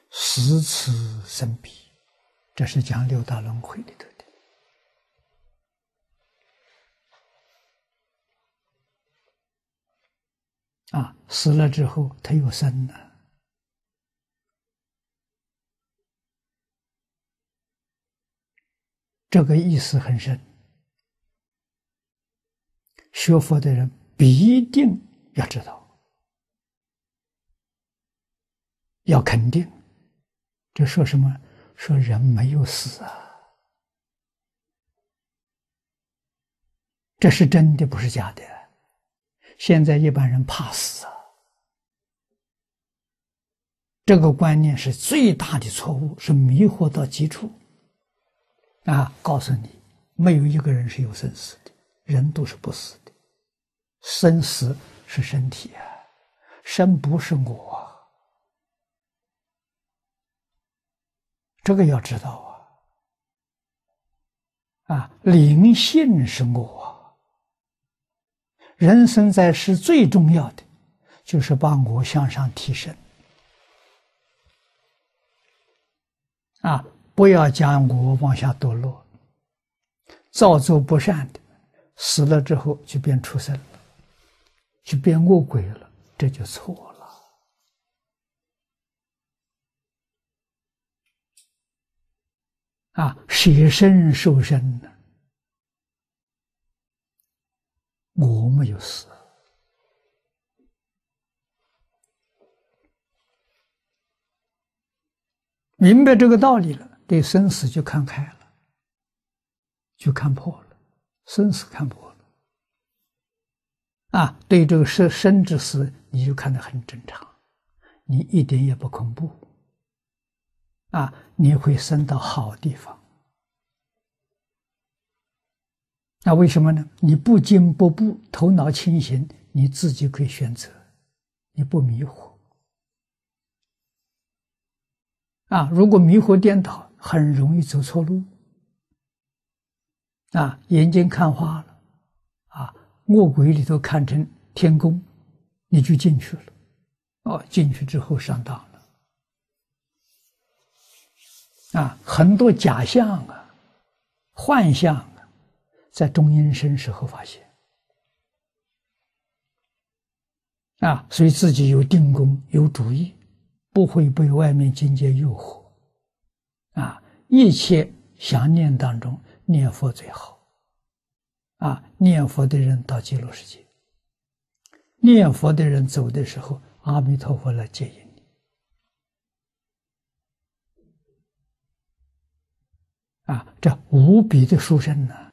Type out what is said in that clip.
十此生彼，这是讲六道轮回里头的。死了之后他又生了，这个意思很深。学佛的人必定要知道，要肯定。这说什么？说人没有死啊，这是真的，不是假的。现在一般人怕死啊，这个观念是最大的错误，是迷惑到极处。告诉你，没有一个人是有生死的，人都是不死的。生死是身体啊，生不是我啊，这个要知道灵性是我啊。人生在世最重要的就是把我向上提升不要将我往下堕落，造作不善的，死了之后就变畜生了，就变恶鬼了，这就错了。舍身受身呢，我没有死。明白这个道理了，对生死就看开了，就看破了，生死看破了。对这个生之死，你就看得很正常，你一点也不恐怖。你会生到好地方。为什么呢？你不惊不怖，头脑清醒，你自己可以选择，你不迷惑。如果迷惑颠倒，很容易走错路。眼睛看花了，恶鬼里头看成天宫，你就进去了。进去之后上当了。很多假象幻象在中阴身时候发现。所以自己有定功，有主意，不会被外面境界诱惑。一切想念当中念佛最好。念佛的人到极乐世界，念佛的人走的时候，阿弥陀佛来接引你。这无比的殊胜呢。